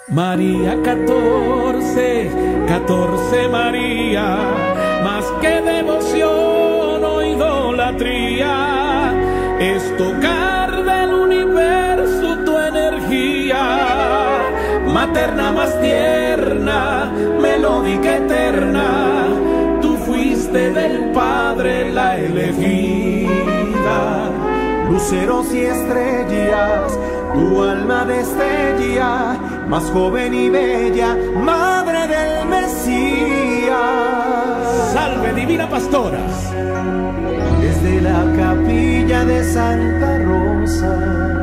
María 14, 14 María, más que devoción o idolatría, es tocar del universo tu energía, materna más tierna, melódica eterna, tú fuiste del Padre la elegida. Luceros y estrellas, tu alma destella, más joven y bella, madre del Mesías. Salve, divina pastora. Desde la capilla de Santa Rosa,